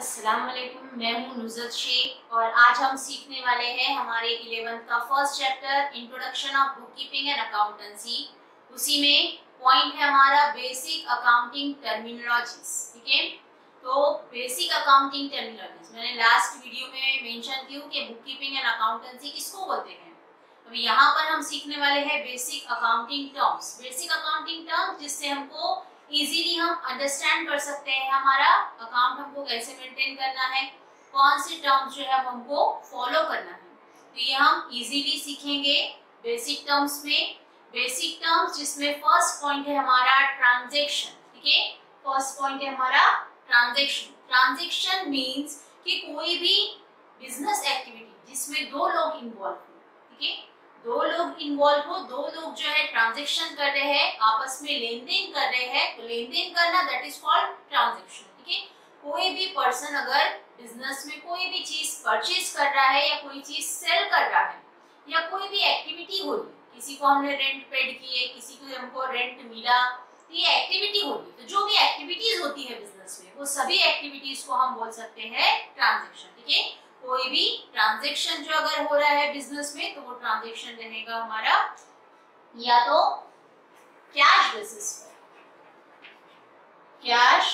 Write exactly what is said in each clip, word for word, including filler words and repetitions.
अस्सलाम वालेकुम, मैं हूँ नुज़रत शेख और आज हम सीखने वाले हैं हमारे इलेवेंथ का first chapter introduction of book keeping and accountancy. उसी में पॉइंट है हमारा बेसिक अकाउंटिंग टर्मिनोलॉजीज। ठीक है, तो बेसिक अकाउंटिंग टर्मिनोलॉजीज मैंने लास्ट वीडियो में मेंशन की कि बुक कीपिंग एंड अकाउंटेंसी किसको बोलते हैं। अभी यहाँ पर हम सीखने वाले हैं basic accounting terms. Basic accounting terms जिससे हमको इजीली हम अंडरस्टैंड कर सकते हैं हमारा अकाउंट हमको कैसे मेंटेन करना है, कौन से टर्म्स जो है हमको फॉलो करना है। तो ये हम इजीली सीखेंगे बेसिक टर्म्स में। बेसिक टर्म्स जिसमें फर्स्ट पॉइंट है हमारा ट्रांजैक्शन। ठीक है, फर्स्ट पॉइंट है हमारा ट्रांजैक्शन। ट्रांजैक्शन मींस कि कोई भी बिजनेस एक्टिविटी जिसमें दो लोग इन्वॉल्व हो। ठीक है, दो लोग इन्वॉल्व हो, दो लोग जो है ट्रांजैक्शन कर रहे हैं, आपस में लेन देन कर रहे हैं, तो लेन देन करना दैट इज कॉल्ड ट्रांजैक्शन। ठीक है, कोई भी पर्सन अगर बिजनेस में कोई भी चीज परचेज कर रहा है या कोई चीज सेल कर रहा है या कोई भी एक्टिविटी हो रही, किसी को हमने रेंट पेड किए, किसी को हमको रेंट मिला, तो ये एक्टिविटी होगी। तो जो भी एक्टिविटीज होती है बिजनेस में वो सभी एक्टिविटीज को हम बोल सकते हैं ट्रांजैक्शन। ठीक है, कोई भी ट्रांजैक्शन जो अगर हो रहा है बिजनेस में तो वो ट्रांजैक्शन रहेगा हमारा या तो कैश बेसिस पर, कैश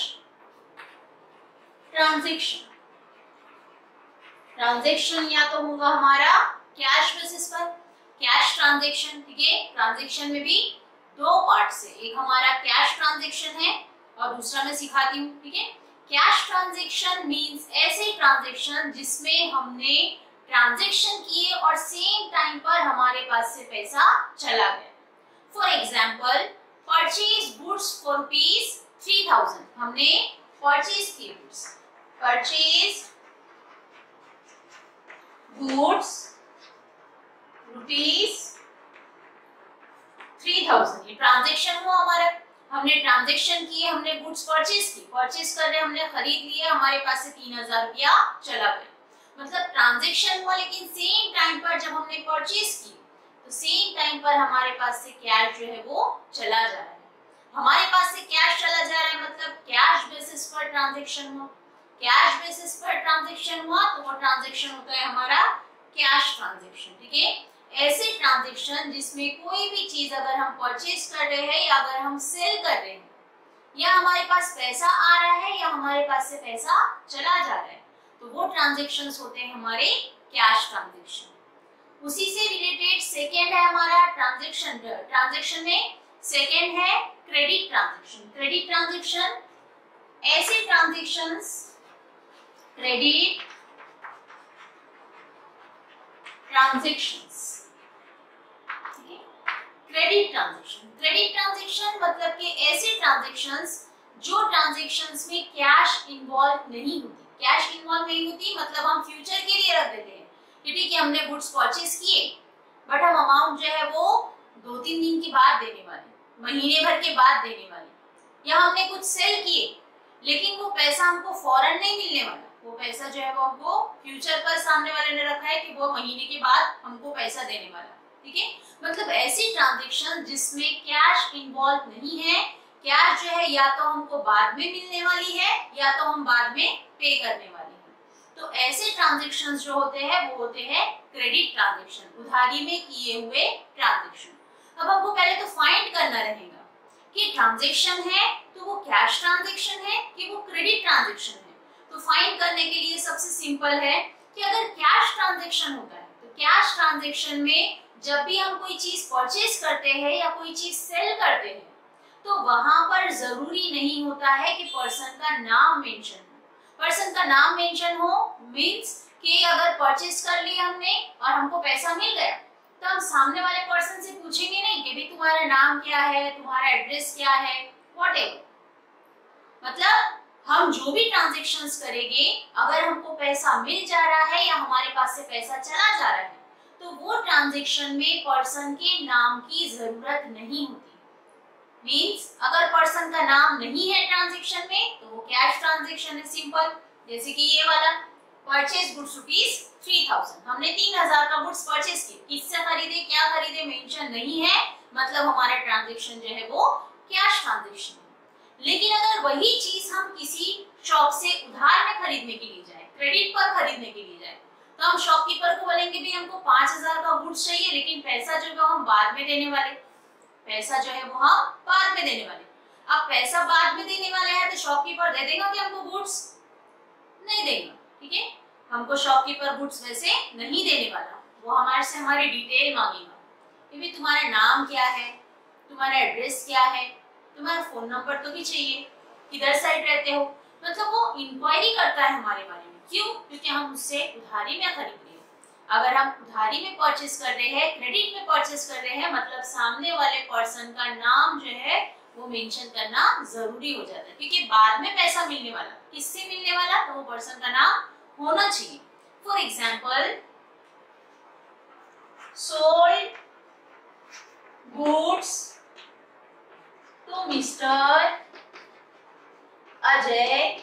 ट्रांजैक्शन ट्रांजैक्शन या तो होगा हमारा कैश बेसिस पर, कैश ट्रांजैक्शन। ठीक है, ट्रांजैक्शन में भी दो पार्ट्स है, एक हमारा कैश ट्रांजैक्शन है और दूसरा मैं सिखाती हूँ। ठीक है, कैश ट्रांजैक्शन मींस ऐसे ट्रांजैक्शन जिसमें हमने ट्रांजैक्शन किए और सेम टाइम पर हमारे पास से पैसा चला गया। For example, purchase goods for rupees three thousand, हमने परचेज किए goods, purchase goods rupees three thousand, ये ट्रांजैक्शन हुआ हमारा। हमने ट्रांजैक्शन किए, हमने गुड्स परचेज की, परचेज कर रहे हमने खरीद लिया, हमारे पास से तीन हजार रुपया चला गया। मतलब ट्रांजैक्शन हुआ लेकिन सेम टाइम पर जब हमने परचेज की तो सेम टाइम पर हमारे पास से कैश जो है वो चला जा रहा है। हमारे पास से कैश चला जा रहा है मतलब कैश बेसिस पर ट्रांजैक्शन हुआ। कैश बेसिस पर ट्रांजैक्शन हुआ तो वो ट्रांजैक्शन होता है हमारा कैश ट्रांजैक्शन। ठीक है, ऐसे ट्रांजैक्शन जिसमें कोई भी चीज अगर हम परचेज कर रहे हैं या अगर हम सेल कर रहे हैं या हमारे पास पैसा आ रहा है या हमारे पास से पैसा चला जा रहा है तो वो ट्रांजैक्शंस होते हैं हमारे कैश ट्रांजैक्शन। उसी से रिलेटेड सेकेंड है हमारा ट्रांजैक्शन। ट्रांजैक्शन में सेकेंड है क्रेडिट ट्रांजैक्शन। क्रेडिट ट्रांजैक्शन ऐसे transactions, credit transactions. Credit transaction, credit transaction मतलब कि ऐसे ट्रांजैक्शंस जो ट्रांजैक्शंस में कैश इन्वॉल्व नहीं होती। कैश इन्वॉल्व नहीं होती मतलब हम फ्यूचर के लिए रख देते हैं कि ठीक है हमने गुड्स परचेज किए बट हम अमाउंट जो है वो दो तीन दिन के बाद देने वाले, महीने भर के बाद देने वाले, या हमने कुछ सेल किए लेकिन वो पैसा हमको फौरन नहीं मिलने वाला, वो पैसा जो है वो हमको फ्यूचर पर सामने वाले ने रखा है कि वो महीने के बाद हमको पैसा देने वाला। ठीक है, मतलब ऐसी ट्रांजैक्शन जिसमें कैश इन्वॉल्व नहीं है, कैश जो है या तो हमको बाद में मिलने वाली है या तो हम बाद में पे करने वाले हैं, तो ऐसे ट्रांजैक्शंस जो होते हैं वो होते हैं क्रेडिट ट्रांजैक्शन, उधारी में किए हुए ट्रांजैक्शन। अब हमको पहले तो फाइंड करना रहेगा कि ट्रांजैक्शन है तो वो कैश ट्रांजैक्शन है कि वो क्रेडिट ट्रांजैक्शन है। तो फाइंड करने के लिए सबसे सिंपल है कि अगर कैश ट्रांजैक्शन होता है तो कैश ट्रांजैक्शन में जब भी हम कोई चीज परचेज करते हैं या कोई चीज सेल करते हैं तो वहां पर जरूरी नहीं होता है कि पर्सन का नाम मेंशन हो। पर्सन का नाम मेंशन हो मींस कि अगर परचेज कर लिया हमने और हमको पैसा मिल गया तो हम सामने वाले पर्सन से पूछेंगे नहीं कि भाई तुम्हारा नाम क्या है, तुम्हारा एड्रेस क्या है, व्हाटएवर। मतलब हम जो भी ट्रांजैक्शंस करेंगे अगर हमको पैसा मिल जा रहा है या हमारे पास से पैसा चला जा रहा है तो वो ट्रांजैक्शन में पर्सन के नाम की जरूरत नहीं होती। मींस अगर पर्सन का नाम नहीं है ट्रांजैक्शन में तो वो कैश ट्रांजैक्शन है, सिंपल। जैसे कि ये वाला purchase goods rupees three thousand, हमने तीन हजार का गुड्स परचेज किया, किससे खरीदे क्या खरीदे मेंशन नहीं है, मतलब हमारा ट्रांजैक्शन जो है वो कैश ट्रांजैक्शन है। लेकिन अगर वही चीज हम किसी शॉप से उधार में खरीदने के लिए जाए, क्रेडिट पर खरीदने के लिए जाए, तो हम शॉपकीपर को बोलेंगे भी हमको पांच हजार का गुड्स चाहिए, लेकिन पैसा जो है हम बाद में देने वाले, पैसा जो है वो हम बाद में देने वाले। अब पैसा बाद में देने वाले हैं तो शॉपकीपर दे देगा कि हमको गुड्स? नहीं देगा, ठीक है। हमको शॉपकीपर गुड्स वैसे नहीं देने वाला, वो हमारे से हमारी डिटेल मांगेगा कि भी तुम्हारा नाम क्या है, तुम्हारा एड्रेस क्या है, तुम्हारा फोन नंबर तो भी चाहिए, किधर साइड रहते हो, मतलब वो इंक्वायरी करता है हमारे बारे में। क्यों? क्योंकि हम उससे उधारी में खरीद रहे हैं। अगर हम उधारी में परचेस कर रहे हैं, क्रेडिट में परचेस कर रहे हैं, मतलब सामने वाले पर्सन का नाम जो है वो मेंशन करना जरूरी हो जाता है, क्योंकि बाद में पैसा मिलने वाला, किससे मिलने वाला? तो वो पर्सन का नाम होना चाहिए। For example, sold goods to mister Ajay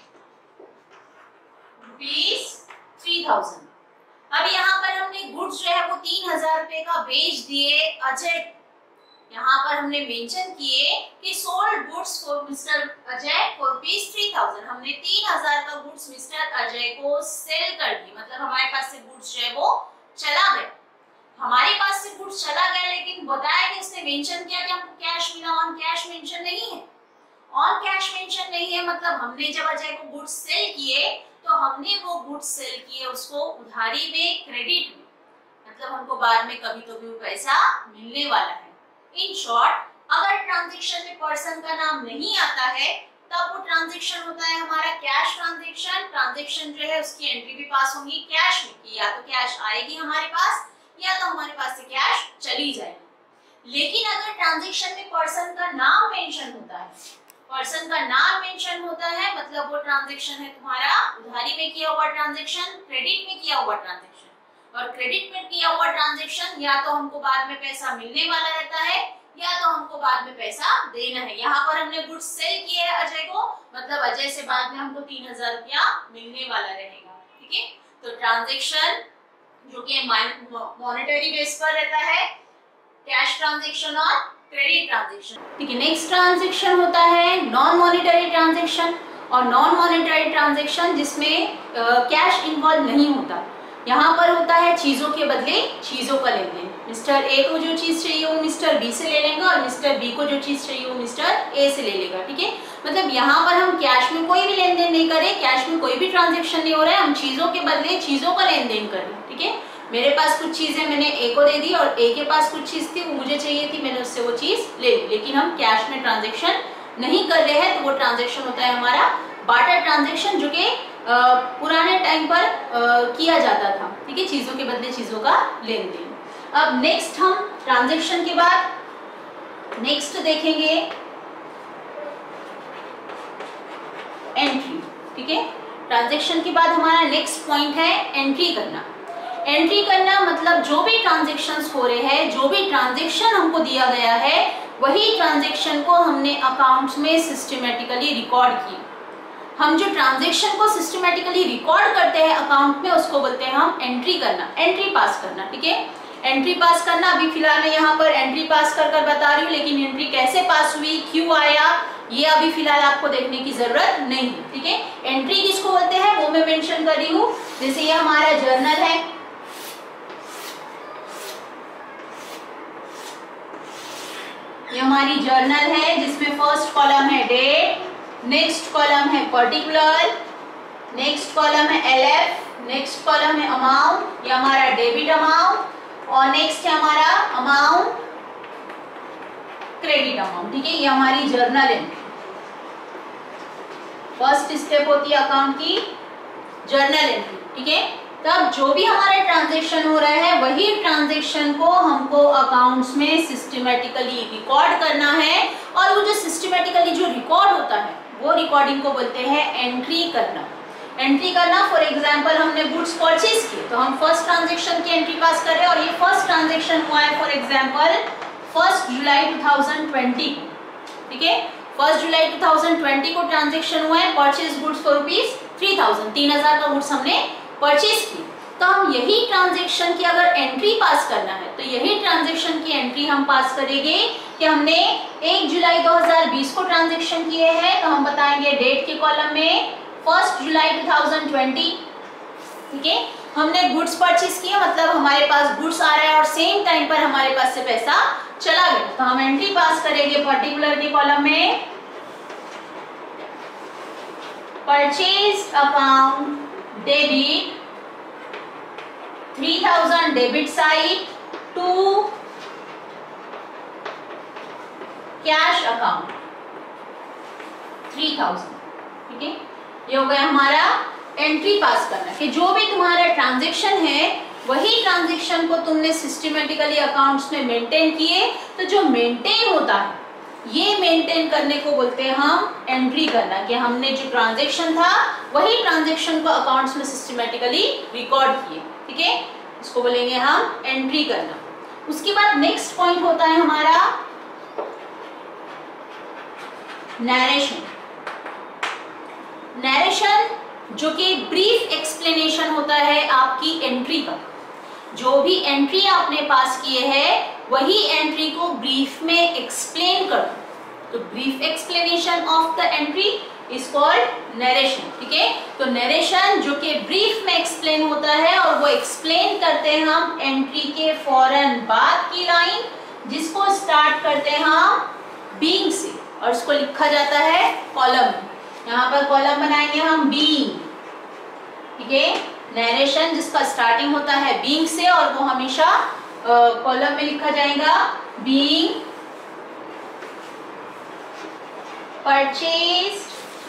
rupees three thousand. अब यहाँ पर हमने गुड्स जो है वो तीन हजार रुपए का बेच दिए अजय। यहाँ पर हमने मेंशन किए कि sold goods for mister Ajay for rupees three thousand. हमने तीन हजार का गुड्स मिस्टर अजय को सेल कर दिए, मतलब हमारे पास से गुड्स जो है वो चला गया। हमारे पास से गुड्स चला गया, लेकिन बताया कि उसने मेंशन किया कि हमको कैश मिला, ऑन कैश मेंशन नहीं है। ऑन कैश मेंशन नहीं है मतलब हमने जब अजय को गुड्स सेल किए तो हमने वो गुड्स सेल किए उसको उधारी में, क्रेडिट में, मतलब हमको बाद में कभी तो भी वो पैसा मिलने वाला है। इन शॉर्ट, अगर ट्रांजैक्शन में पर्सन का नाम नहीं आता है तब वो ट्रांजैक्शन होता है हमारा कैश ट्रांजैक्शन। ट्रांजैक्शन जो है उसकी एंट्री भी पास होगी कैश में, कि या तो कैश आएगी हमारे पास या तो हमारे पास से कैश चली जाएगी। लेकिन अगर ट्रांजैक्शन में पर्सन का नाम मेंशन होता है, पर्सन का नाम मेंशन होता है, मतलब वो ट्रांजैक्शन है तुम्हारा उधारी में किया हुआ ट्रांजैक्शन, क्रेडिट में किया हुआ ट्रांजैक्शन। और क्रेडिट में किया हुआ ट्रांजैक्शन या तो हमको बाद में पैसा मिलने वाला रहता है या तो हमको बाद में पैसा देना है। यहाँ पर हमने गुड्स सेल किए है अजय को, मतलब अजय से बाद में हमको तीन हजार रुपया मिलने वाला रहेगा, ठीक है। तो ट्रांजैक्शन जो कि मॉनेटरी बेस पर रहता है, कैश ट्रांजैक्शन और क्रेडिट ट्रांजैक्शन, ठीक है। नेक्स्ट ट्रांजैक्शन होता है नॉन मॉनेटरी ट्रांजैक्शन। और नॉन मॉनेटरी ट्रांजैक्शन जिसमें कैश इन्वॉल्व नहीं होता, यहाँ पर होता है चीजों के बदले चीजों का लेन देन। मिस्टर ए को जो चीज चाहिए वो मिस्टर बी से ले लेगा और मिस्टर बी को जो चीज चाहिए वो मिस्टर ए से ले लेगा, ठीक है। मतलब यहाँ पर हम कैश में कोई भी लेन देन नहीं करें, कैश में कोई भी ट्रांजैक्शन नहीं हो रहा है, हम चीजों के बदले चीजों का लेन देन कर रहे हैं, ठीक है। मेरे पास कुछ चीजें मैंने ए को दे दी और ए के पास कुछ चीज थी वो मुझे चाहिए थी, मैंने उससे वो चीज ले ली, लेकिन हम कैश में ट्रांजैक्शन नहीं कर रहे हैं, तो वो ट्रांजैक्शन होता है हमारा बार्टर ट्रांजैक्शन, जो कि पुराने टाइम पर आ, किया जाता था, ठीक है, चीजों के बदले चीजों का लेन देन। अब नेक्स्ट हम ट्रांजैक्शन के बाद नेक्स्ट देखेंगे एंट्री, ठीक है। ट्रांजैक्शन के बाद हमारा नेक्स्ट पॉइंट है एंट्री करना। एंट्री करना मतलब जो भी ट्रांजैक्शंस हो रहे हैं, जो भी ट्रांजैक्शन हमको दिया गया है, वही ट्रांजैक्शन को हमने अकाउंट्स में सिस्टमेटिकली रिकॉर्ड किया। हम जो ट्रांजैक्शन को सिस्टमेटिकली रिकॉर्ड करते हैं अकाउंट में, उसको बोलते हैं हम एंट्री करना, एंट्री पास करना, ठीक है। एंट्री पास करना, अभी फिलहाल मैं यहाँ पर एंट्री पास कर कर बता रही हूँ, लेकिन एंट्री कैसे पास हुई, क्यों आया, ये अभी फिलहाल आपको देखने की जरूरत नहीं है, ठीक है। एंट्री किसको बोलते हैं वो मैं मेंशन कर रही हूँ। जैसे ये हमारा जर्नल है, ये हमारी जर्नल है जिसमें फर्स्ट कॉलम है डेट, नेक्स्ट कॉलम है पर्टिकुलर, नेक्स्ट कॉलम है एलएफ, नेक्स्ट कॉलम है अमाउंट, ये हमारा डेबिट अमाउंट, और नेक्स्ट है हमारा अमाउंट क्रेडिट अमाउंट, ठीक है। ये हमारी जर्नल एंट्री, फर्स्ट स्टेप होती है अकाउंट की जर्नल एंट्री, ठीक है। तब जो भी हमारा ट्रांजैक्शन हो रहा है वही ट्रांजैक्शन को हमको अकाउंट्स में सिस्टमेटिकली रिकॉर्ड करना है, और वो जो सिस्टमेटिकली जो रिकॉर्ड होता है वो रिकॉर्डिंग को बोलते हैं एंट्री करना। एंट्री करना, फॉर एग्जांपल हमने गुड्स परचेज किए तो हम फर्स्ट ट्रांजैक्शन की एंट्री पास कर रहे हैं, और ये फर्स्ट ट्रांजैक्शन हुआ है for example first July two thousand twenty को, ठीक है। First July two thousand twenty को ट्रांजैक्शन हुआ है, purchase goods for rupees three thousand, तीन हजार का गुड्स हमने परचेज की। तो हम यही ट्रांजैक्शन की अगर एंट्री पास करना है तो यही ट्रांजैक्शन की एंट्री हम पास करेंगे कि हमने एक जुलाई दो हज़ार बीस को ट्रांजैक्शन किए हैं, तो हम बताएंगे डेट के कॉलम में फर्स्ट जुलाई दो हज़ार बीस। ठीक है, हमने गुड्स परचेज किया, मतलब हमारे पास गुड्स आ रहा है और सेम टाइम पर हमारे पास से पैसा चला गया, तो हम एंट्री पास करेंगे पर्टिकुलर के कॉलम में purchase account debit three thousand debit side to cash account three thousand. ठीक है, ये हो गया हमारा एंट्री पास करना कि जो भी तुम्हारा ट्रांजैक्शन है वही ट्रांजैक्शन को तुमने सिस्टमेटिकली अकाउंट्स में मेंटेन किए, तो जो मेंटेन होता है ये मेंटेन करने को बोलते हैं हम एंट्री करना, कि हमने जो ट्रांजैक्शन था वही ट्रांजैक्शन को अकाउंट्स में सिस्टमेटिकली रिकॉर्ड किए। ठीक है, इसको बोलेंगे हम एंट्री करना। उसके बाद नेक्स्ट पॉइंट होता है हमारा नरेशन। नरेशन जो कि ब्रीफ एक्सप्लेनेशन होता है आपकी एंट्री का। जो भी एंट्री आपने पास किए हैं वही एंट्री को ब्रीफ में एक्सप्लेन कर दो, तो brief explanation of the entry is called narration. ठीक है, तो नरेशन जो कि ब्रीफ में एक्सप्लेन होता है और वो एक्सप्लेन करते हैं हम एंट्री के फौरन बाद की लाइन, जिसको स्टार्ट करते हैं हम बीइंग से और उसको लिखा जाता है कॉलम में। यहाँ पर कॉलम बनाएंगे हम बीइंग। ठीक है, नरेशन जिसका स्टार्टिंग होता है बीइंग से और वो हमेशा कॉलम में लिखा जाएगा बीइंग परचेज्ड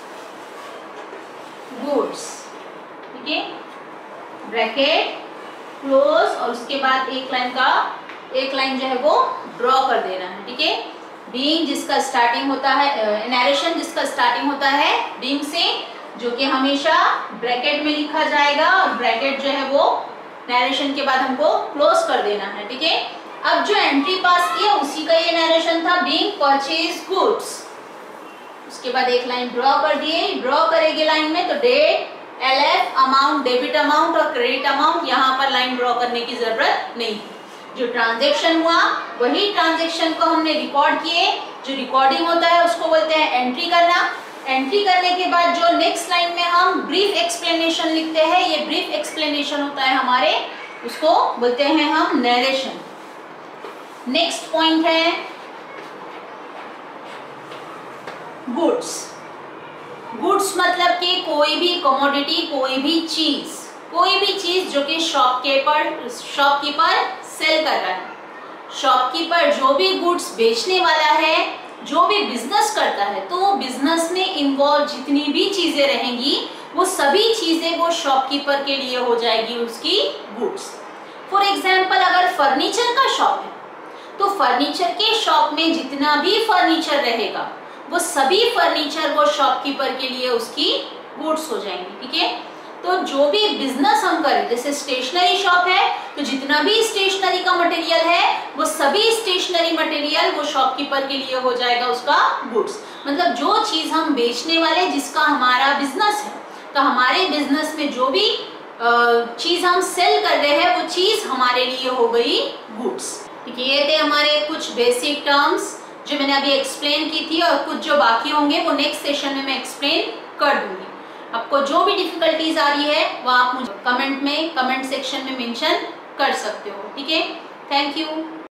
गुड्स। ठीक है, ब्रैकेट क्लोज और उसके बाद एक लाइन का एक लाइन जो है वो ड्रॉ कर देना है। ठीक है, बीइंग जिसका स्टार्टिंग होता है, नरेशन जिसका स्टार्टिंग होता है बीइंग से, जो कि हमेशा ब्रैकेट में लिखा जाएगा और ब्रैकेट जो है वो नरेशन के बाद हमको क्लोज कर देना है। ठीक है, अब जो एंट्री पास किया उसी का ये नरेशन था बीइंग परचेज गुड्स। उसके बाद एक लाइन ड्रॉ कर दिए, ड्रॉ करेंगे लाइन में तो date, LF, amount, debit amount और क्रेडिट अमाउंट, यहाँ पर लाइन ड्रॉ करने की जरूरत नहीं। जो ट्रांजैक्शन हुआ वही ट्रांजैक्शन को हमने रिकॉर्ड किए, जो रिकॉर्डिंग होता है उसको बोलते हैं एंट्री करना। एंट्री करने के बाद जो नेक्स्ट लाइन में हम ब्रीफ एक्सप्लेनेशन लिखते हैं, ये ब्रीफ एक्सप्लेनेशन होता है हमारे, उसको बोलते हैं हम नरेशन। नेक्स्ट पॉइंट है गुड्स। गुड्स मतलब कि कोई भी कमोडिटी, कोई भी चीज, कोई भी चीज जो कि शॉपकीपर शॉपकीपर सेल कर रहा है। शॉपकीपर जो भी गुड्स बेचने वाला है, जो भी बिजनेस करता है, तो बिजनेस में इन्वॉल्व जितनी भी चीजें रहेंगी वो सभी चीजें वो शॉपकीपर के लिए हो जाएगी उसकी गुड्स। फॉर एग्जाम्पल अगर फर्नीचर का शॉप है तो फर्नीचर के शॉप में जितना भी फर्नीचर रहेगा वो सभी फर्नीचर वो शॉपकीपर के लिए उसकी गुड्स हो जाएंगी। ठीक है, तो जो भी बिजनेस हम करें, जैसे स्टेशनरी शॉप है तो जितना भी स्टेशनरी का मटेरियल है वो सभी स्टेशनरी मटेरियल वो शॉपकीपर के लिए हो जाएगा उसका गुड्स। मतलब जो चीज हम बेचने वाले, जिसका हमारा बिजनेस है, तो हमारे बिजनेस में जो भी चीज हम सेल कर रहे हैं वो चीज हमारे लिए हो गई गुड्स। ठीक है, ये थे हमारे कुछ बेसिक टर्म्स जो मैंने अभी एक्सप्लेन की थी, और कुछ जो बाकी होंगे वो नेक्स्ट सेशन में मैं एक्सप्लेन कर दूंगी। आपको जो भी डिफिकल्टीज आ रही है वो आप मुझे कमेंट में कमेंट सेक्शन में मेंशन कर सकते हो। ठीक है, थैंक यू।